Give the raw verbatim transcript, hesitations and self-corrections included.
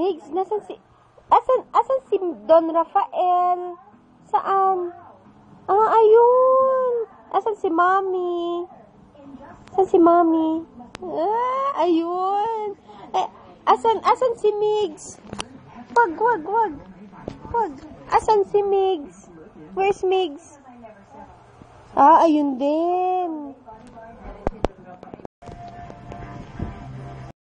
Migs, nasan si... Asan, asan si Don Rafael? Saan? Ah, ayun. Asan si Mami? Asan si Mami? Ah, ayun. Eh, asan, asan si Migs? Wag, wag, wag. Wag. Asan si Migs? Where's Migs? Ah, ayun din.